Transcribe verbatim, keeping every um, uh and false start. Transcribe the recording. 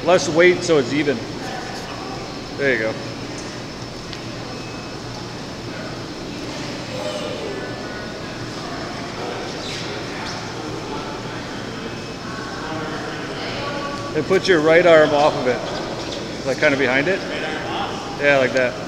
Less weight so it's even. There you go. And put your right arm off of it. Like kind of behind it. Yeah, like that.